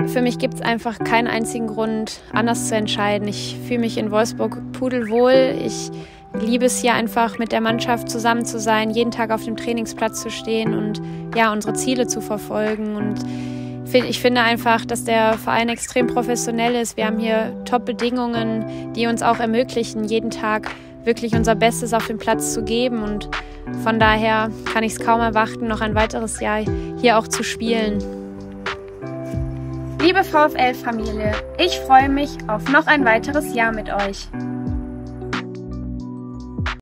Für mich gibt es einfach keinen einzigen Grund, anders zu entscheiden. Ich fühle mich in Wolfsburg pudelwohl. Ich liebe es hier einfach, mit der Mannschaft zusammen zu sein, jeden Tag auf dem Trainingsplatz zu stehen und ja, unsere Ziele zu verfolgen. Und ich finde einfach, dass der Verein extrem professionell ist. Wir haben hier Top-Bedingungen, die uns auch ermöglichen, jeden Tag wirklich unser Bestes auf dem Platz zu geben. Und von daher kann ich es kaum erwarten, noch ein weiteres Jahr hier auch zu spielen. Liebe VfL-Familie, ich freue mich auf noch ein weiteres Jahr mit euch.